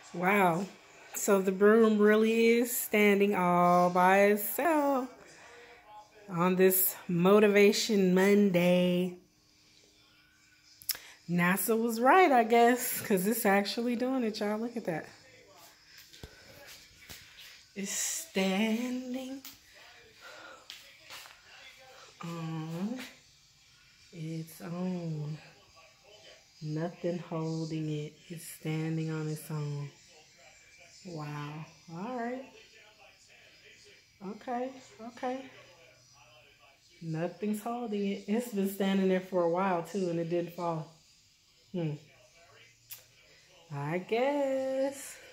Wow. So the broom really is standing all by itself on this Motivation Monday. NASA was right, I guess, because it's actually doing it, y'all. Look at that. It's standing on its own. Nothing holding it. It's standing on its own. Wow. All right. Okay. Okay. Nothing's holding it. It's been standing there for a while, too, and it didn't fall. I guess.